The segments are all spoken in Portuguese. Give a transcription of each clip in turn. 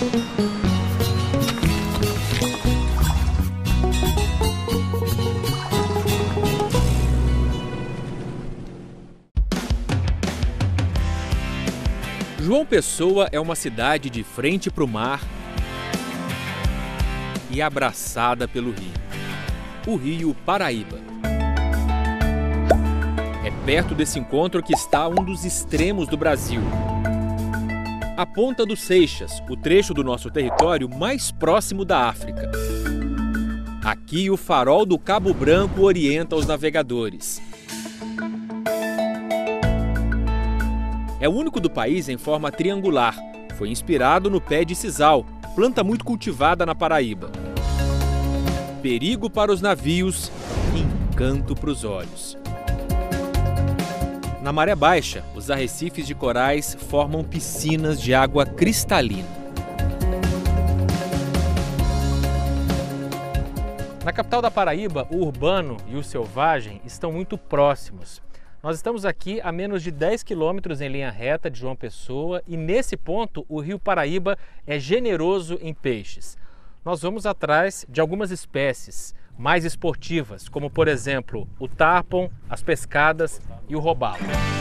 João Pessoa é uma cidade de frente para o mar e abraçada pelo rio, o Rio Paraíba. É perto desse encontro que está um dos extremos do Brasil. A Ponta dos Seixas, o trecho do nosso território mais próximo da África. Aqui o farol do Cabo Branco orienta os navegadores. É o único do país em forma triangular. Foi inspirado no pé de sisal, planta muito cultivada na Paraíba. Perigo para os navios e encanto para os olhos. Na maré baixa, os arrecifes de corais formam piscinas de água cristalina. Na capital da Paraíba, o urbano e o selvagem estão muito próximos. Nós estamos aqui a menos de 10 quilômetros em linha reta de João Pessoa e nesse ponto o Rio Paraíba é generoso em peixes. Nós vamos atrás de algumas espécies mais esportivas, como por exemplo o tarpon, as pescadas e o robalo.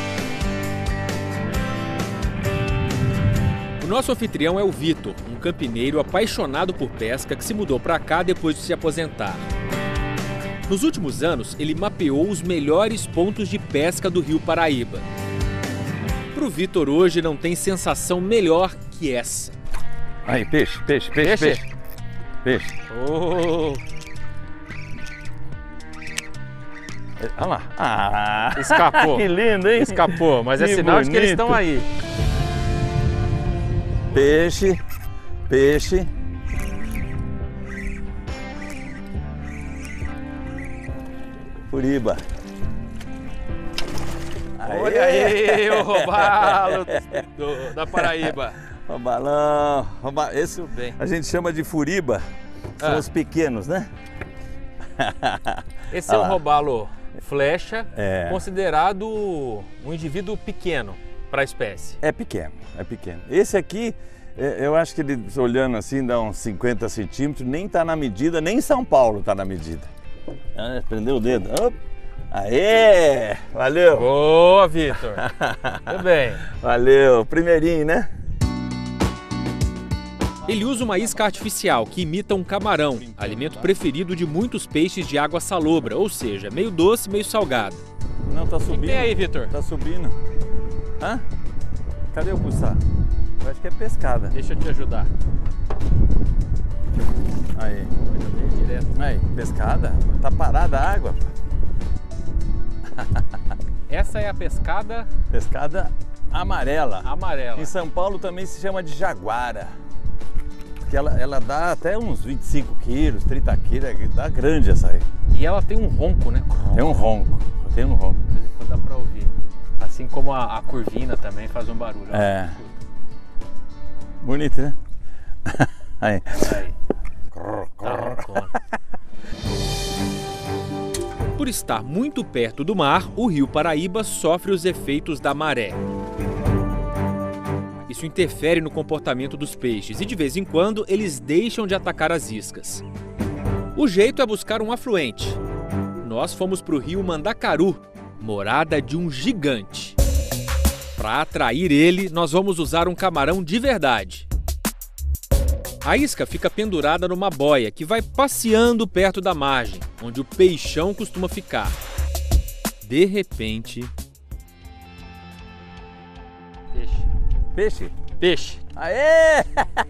O nosso anfitrião é o Vitor, um campineiro apaixonado por pesca que se mudou para cá depois de se aposentar. Nos últimos anos, ele mapeou os melhores pontos de pesca do Rio Paraíba. Para o Vitor hoje não tem sensação melhor que essa. Aí, peixe. Oh. Olha lá. Ah, escapou. Que lindo, hein? Escapou, mas é Que sinal de que eles bonito. estão aí. Peixe. Furiba. Olha aí o robalo da Paraíba. Robalão. Esse Bem. a gente chama de furiba. São os pequenos, né? Esse é um robalo flecha, É. considerado um indivíduo pequeno para a espécie. É pequeno. Esse aqui, eu acho que ele, olhando assim, dá uns 50 centímetros, nem tá na medida, nem em São Paulo tá na medida. Prendeu o dedo. Op. Aê! Valeu! Boa, Vitor! Tudo bem. Valeu! Primeirinho, né? Ele usa uma isca artificial que imita um camarão, alimento preferido de muitos peixes de água salobra, ou seja, meio doce, meio salgado. Não, tá O que subindo. tem aí, Vitor? Tá subindo. Hã? Cadê o buçá? Eu acho que é pescada. Deixa eu te ajudar. Aí. Direto. Aí, pescada? Tá parada a água? Essa é a pescada Pescada amarela. amarela. Em São Paulo também se chama de jaguara. Porque ela dá até uns 25 quilos, 30 quilos, dá grande essa aí. E ela tem um ronco, né? Tem um ronco. De vez em quando dá pra ouvir. Assim como a curvina também faz um barulho. ó. É. Bonito, né? Aí. Aí. Tá roncona. Por estar muito perto do mar, o Rio Paraíba sofre os efeitos da maré. Isso interfere no comportamento dos peixes e de vez em quando eles deixam de atacar as iscas. O jeito é buscar um afluente. Nós fomos para o rio Mandacaru, morada de um gigante. Para atrair ele, nós vamos usar um camarão de verdade. A isca fica pendurada numa boia que vai passeando perto da margem, onde o peixão costuma ficar. De repente... Peixe. Aê!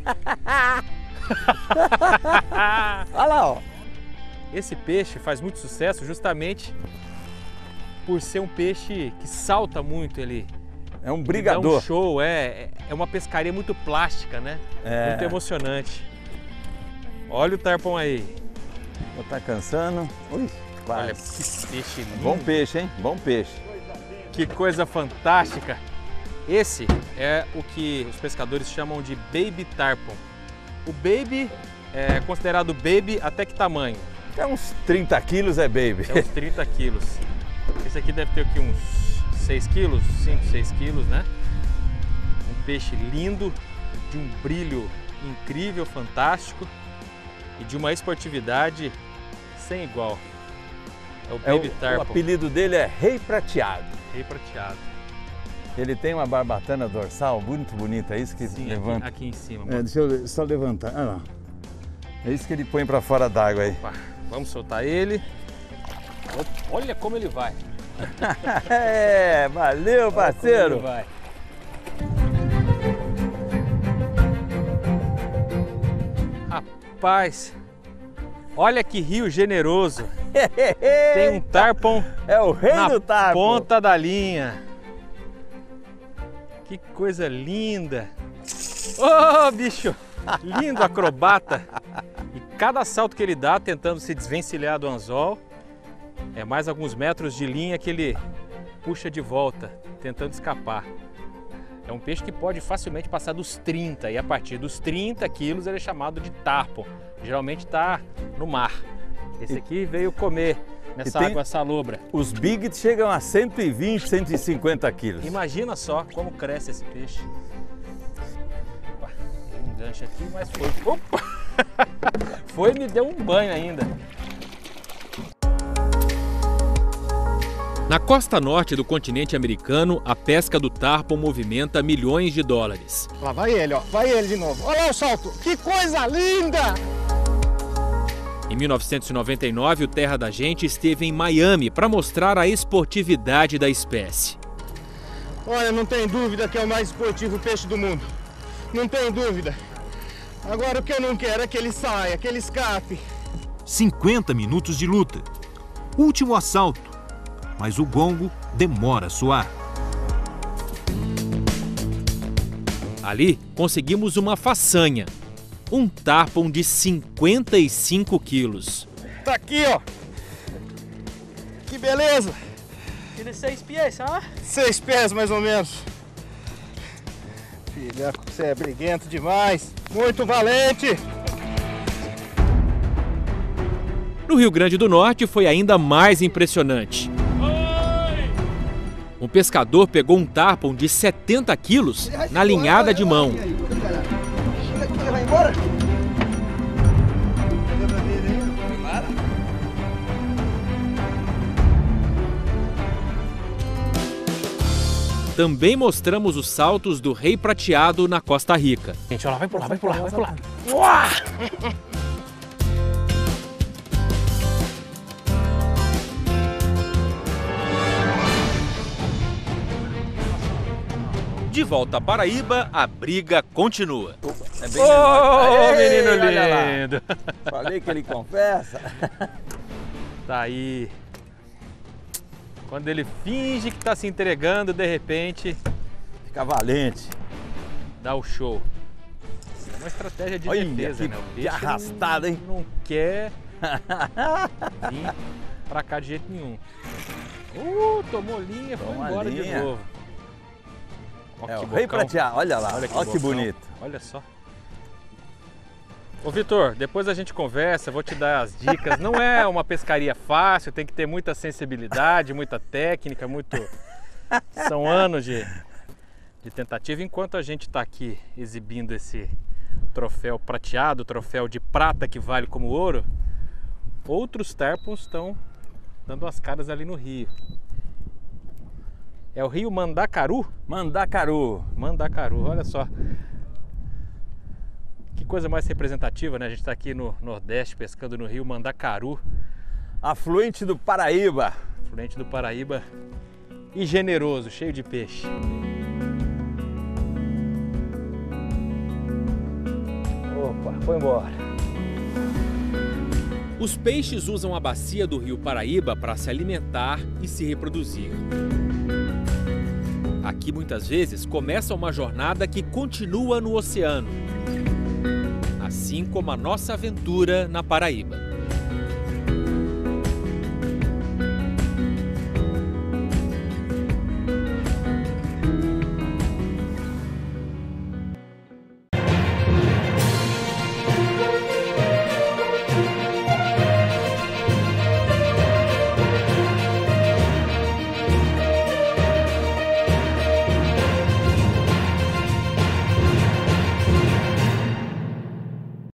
Olha lá, ó. Esse peixe faz muito sucesso justamente por ser um peixe que salta muito, ele É um dá um brigador. show, é uma pescaria muito plástica, né? É. Muito emocionante. Olha o tarpon aí. Não tá cansando. Ui, Olha quase. que peixe lindo. Bom peixe, hein? Bom peixe. Que coisa fantástica. Esse é o que os pescadores chamam de baby tarpon. O baby é considerado baby até que tamanho? É uns 30 quilos é baby. É uns 30 quilos. Esse aqui deve ter aqui uns 6 quilos, 5, 6 quilos, né? Um peixe lindo, de um brilho incrível, fantástico e de uma esportividade sem igual. É o Baby Tarpon. O apelido dele é Rei Prateado. Rei Prateado. Ele tem uma barbatana dorsal muito bonita, é isso que Sim, levanta? aqui em cima. Deixa eu só levantar. Ah, lá. É isso que ele põe para fora d'água aí. Opa, vamos soltar ele. Olha como ele vai. É, valeu, parceiro. Ele vai. Rapaz, olha que rio generoso. Tem um tarpon é o rei do tarpon. Ponta da linha. Que coisa linda. Ô, bicho, lindo acrobata. E cada salto que ele dá tentando se desvencilhar do anzol, é mais alguns metros de linha que ele puxa de volta, tentando escapar. É um peixe que pode facilmente passar dos 30 e a partir dos 30 quilos ele é chamado de tarpon. Geralmente está no mar. Esse aqui veio comer nessa água salobra. Os big chegam a 120, 150 quilos. Imagina só como cresce esse peixe. Opa, deu um gancho aqui, mas foi. Opa! Foi e me deu um banho ainda. Na costa norte do continente americano, a pesca do tarpon movimenta milhões de dólares. Lá vai ele, ó. Vai ele de novo. Olha lá o salto. Que coisa linda! Em 1999, o Terra da Gente esteve em Miami para mostrar a esportividade da espécie. Olha, não tem dúvida que é o mais esportivo peixe do mundo. Não tem dúvida. Agora o que eu não quero é que ele saia, que ele escape. 50 minutos de luta. Último assalto. Mas o gongo demora a soar. Ali, conseguimos uma façanha. Um tarpon de 55 quilos. Tá aqui, ó. Que beleza. Tiene 6 pies, ah? 6 pés, mais ou menos. Filha, você é briguento demais. Muito valente. No Rio Grande do Norte foi ainda mais impressionante. Um pescador pegou um tarpon de 70 quilos na linhada de mão. Também mostramos os saltos do Rei Prateado na Costa Rica. Gente, olha lá, vai pular, vai pular, vai pular. Uá! De volta à Paraíba, a briga continua. É bem menino lindo! Falei que ele confessa. Tá aí. Quando ele finge que está se entregando, de repente... Fica valente. Dá o show. É uma estratégia de defesa, né? O Que arrastada, hein? Não quer vir pra cá de jeito nenhum. Tomou linha, foi embora de novo. É o Rei Prateado, olha lá, olha que bonito. Olha só. Ô Vitor, depois a gente conversa, vou te dar as dicas. Não é uma pescaria fácil, tem que ter muita sensibilidade, muita técnica, São anos de tentativa. Enquanto a gente está aqui exibindo esse troféu prateado, troféu de prata que vale como ouro, outros tarpons estão dando as caras ali no rio. É o rio Mandacaru? Mandacaru. Mandacaru, olha só. Que coisa mais representativa, né? A gente está aqui no Nordeste pescando no rio Mandacaru. Afluente do Paraíba. Afluente do Paraíba e generoso, cheio de peixe. Opa, foi embora. Os peixes usam a bacia do rio Paraíba para se alimentar e se reproduzir. Aqui muitas vezes começa uma jornada que continua no oceano, assim como a nossa aventura na Paraíba.